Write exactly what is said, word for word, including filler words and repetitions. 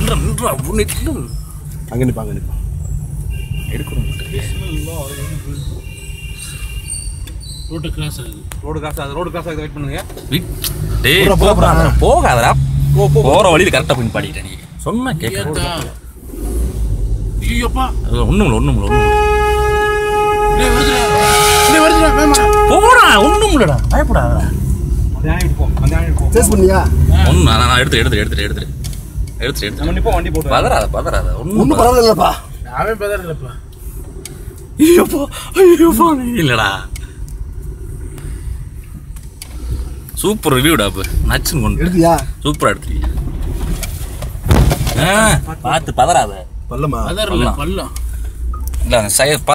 நில்ற நில்ற நில்லு அங்க நிப்பா அங்க நிப்பா எடுக்கணும் ரோட் கிராஸ் ஆகுது ரோடு கிராஸ் ஆகுது ரோடு கிராஸ் ஆகுது வெயிட் பண்ணுங்க டேய் போகாதடா போற வழியில கரெக்டா போய் பாடிட்டேன் நீ சொன்னா கேட்க ஐயோப்பா ஒண்ணும் இல்ல ஒண்ணும் இல்ல ஒண்ணும் டேய் வருதுடா டேய் வருதுடா வேமா போடா ஒண்ணும் இல்லடா பயப்படாத அந்த ஆணி விட்டு போ அந்த ஆணி விட்டு போ சேஸ் பண்ணியா ஒண்ணு நான் நான் எடுத்து எடுத்து எடுத்து எடுத்து எடுத்து எடுத்து நம்ம நிப்போ வண்டி போட்டு பதறாத பதறாத ஒன்றும் ஒண்ணும் பரவாயில்லப்பா அவன் பதறலப்பா ஐயோப்பா ஐயோப்பா இல்லடா சூப்பர் ரிவ்யூடா அப்ப நச்சுன்னு கொண்டு எடுத்தியா சூப்பரா எடுத்துட்டீங்க பார்த்து பதறாத பல்லமா பதறல பல்லம் இல்ல